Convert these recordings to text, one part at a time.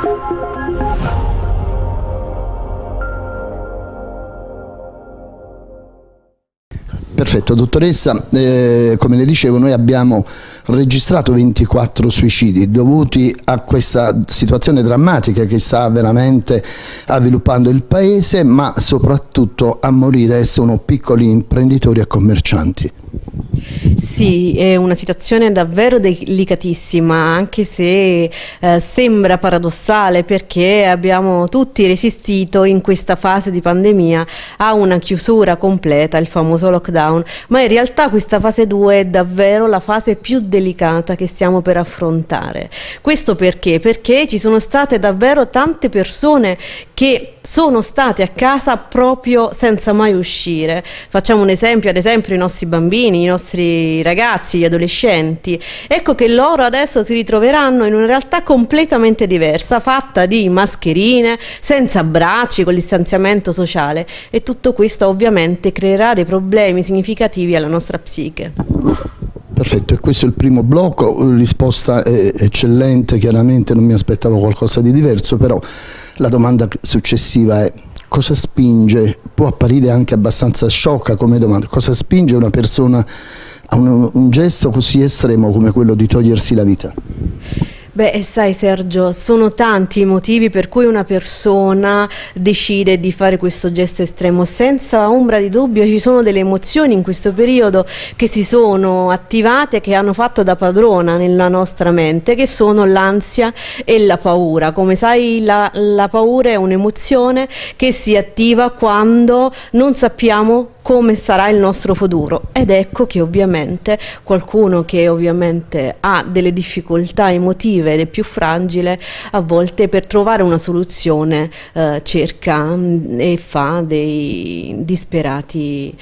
Perfetto, dottoressa, come le dicevo, noi abbiamo registrato 24 suicidi dovuti a questa situazione drammatica che sta veramente avviluppando il paese, ma soprattutto a morire sono piccoli imprenditori e commercianti. Sì, è una situazione davvero delicatissima, anche se sembra paradossale, perché abbiamo tutti resistito in questa fase di pandemia a una chiusura completa, il famoso lockdown, ma in realtà questa fase 2 è davvero la fase più delicata che stiamo per affrontare. Questo perché? Perché ci sono state davvero tante persone che sono state a casa proprio senza mai uscire. Facciamo un esempio, ad esempio i nostri bambini, i nostri ragazzi, gli adolescenti. Ecco che loro adesso si ritroveranno in una realtà completamente diversa, fatta di mascherine, senza abbracci, con distanziamento sociale, e tutto questo ovviamente creerà dei problemi significativi alla nostra psiche. Perfetto, e questo è il primo blocco, risposta eccellente, chiaramente non mi aspettavo qualcosa di diverso, però la domanda successiva è: cosa spinge, può apparire anche abbastanza sciocca come domanda, cosa spinge una persona a un gesto così estremo come quello di togliersi la vita? Beh, sai Sergio, sono tanti i motivi per cui una persona decide di fare questo gesto estremo. Senza ombra di dubbio ci sono delle emozioni in questo periodo che si sono attivate, che hanno fatto da padrona nella nostra mente, che sono l'ansia e la paura. Come sai, la paura è un'emozione che si attiva quando non sappiamo come sarà il nostro futuro, ed ecco che ovviamente qualcuno che ovviamente ha delle difficoltà emotive ed è più fragile, a volte per trovare una soluzione cerca e fa dei disperati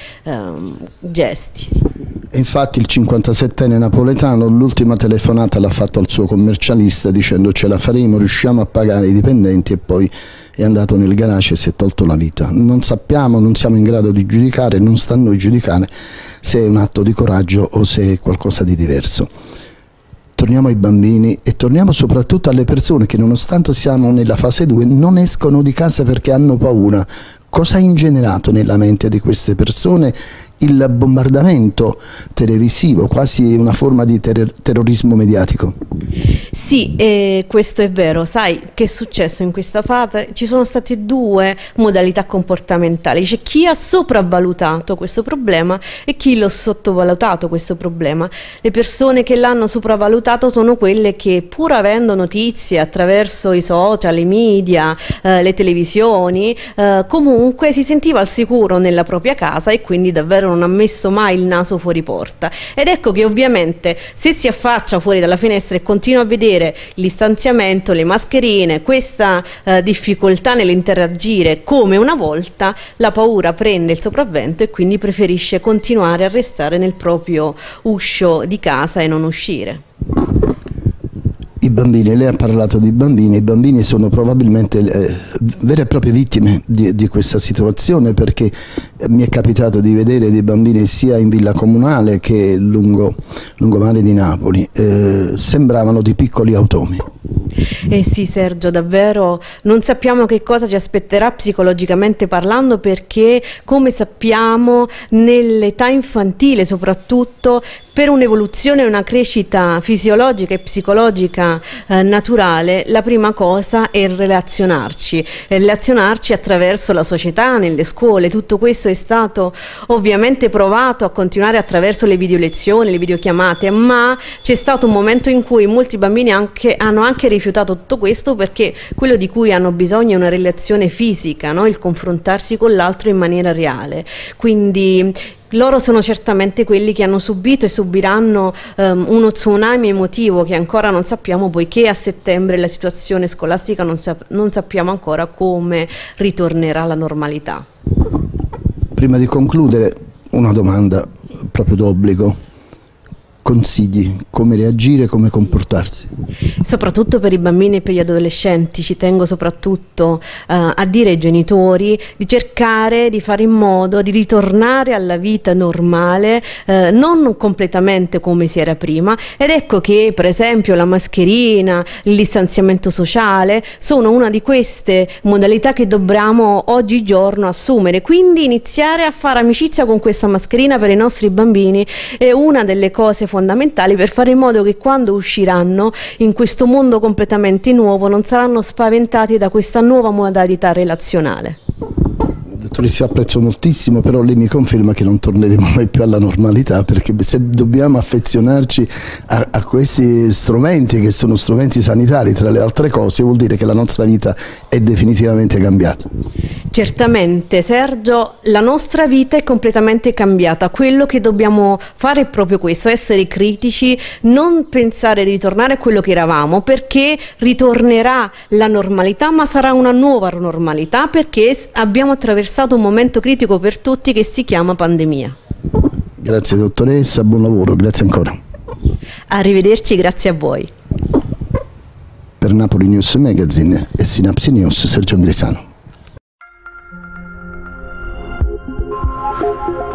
gesti. E infatti il 57enne napoletano l'ultima telefonata l'ha fatto al suo commercialista dicendo: ce la faremo, riusciamo a pagare i dipendenti, e poi è andato nel garage e si è tolto la vita. Non sappiamo, non siamo in grado di giudicare, non sta a noi giudicare se è un atto di coraggio o se è qualcosa di diverso. Torniamo ai bambini e torniamo soprattutto alle persone che, nonostante siamo nella fase 2, non escono di casa perché hanno paura. Cosa ha ingenerato nella mente di queste persone il bombardamento televisivo, quasi una forma di terrorismo mediatico? Sì, questo è vero. Sai che è successo in questa fase? Ci sono state due modalità comportamentali. C'è chi ha sopravvalutato questo problema e chi l'ha sottovalutato questo problema. Le persone che l'hanno sopravvalutato sono quelle che, pur avendo notizie attraverso i social, i media, le televisioni, comunque si sentiva al sicuro nella propria casa e quindi davvero non ha messo mai il naso fuori porta. Ed ecco che ovviamente se si affaccia fuori dalla finestra e continua a vedere il distanziamento, le mascherine, questa difficoltà nell'interagire come una volta, la paura prende il sopravvento e quindi preferisce continuare a restare nel proprio uscio di casa e non uscire. I bambini, lei ha parlato di bambini, i bambini sono probabilmente vere e proprie vittime di questa situazione, perché mi è capitato di vedere dei bambini sia in Villa Comunale che lungomare di Napoli, sembravano di piccoli automi. Eh sì Sergio, davvero non sappiamo che cosa ci aspetterà psicologicamente parlando, perché come sappiamo nell'età infantile soprattutto, per un'evoluzione e una crescita fisiologica e psicologica naturale, la prima cosa è relazionarci attraverso la società, nelle scuole. Tutto questo è stato ovviamente provato a continuare attraverso le video lezioni, le videochiamate, ma c'è stato un momento in cui molti bambini hanno anche rifiutato tutto questo, perché quello di cui hanno bisogno è una relazione fisica, no? Il confrontarsi con l'altro in maniera reale. Quindi loro sono certamente quelli che hanno subito e subiranno uno tsunami emotivo che ancora non sappiamo, poiché a settembre la situazione scolastica non sappiamo ancora come ritornerà alla normalità. Prima di concludere, una domanda proprio d'obbligo. consigli? Come reagire, come comportarsi? Soprattutto per i bambini e per gli adolescenti ci tengo soprattutto a dire ai genitori di cercare di fare in modo di ritornare alla vita normale, non completamente come si era prima, ed ecco che per esempio la mascherina, il distanziamento sociale sono una di queste modalità che dobbiamo oggigiorno assumere, quindi iniziare a fare amicizia con questa mascherina per i nostri bambini è una delle cose fondamentali per fare in modo che quando usciranno in questo mondo completamente nuovo non saranno spaventati da questa nuova modalità relazionale. Dottoressa, apprezzo moltissimo, però lei mi conferma che non torneremo mai più alla normalità, perché se dobbiamo affezionarci a questi strumenti che sono strumenti sanitari tra le altre cose, vuol dire che la nostra vita è definitivamente cambiata. Certamente Sergio, la nostra vita è completamente cambiata, quello che dobbiamo fare è proprio questo, essere critici, non pensare di ritornare a quello che eravamo, perché ritornerà la normalità, ma sarà una nuova normalità, perché abbiamo attraversato un momento critico per tutti che si chiama pandemia. Grazie dottoressa, buon lavoro, grazie ancora. Arrivederci, grazie a voi. Per Napoli News Magazine e Synapsi News, Sergio Angrisano.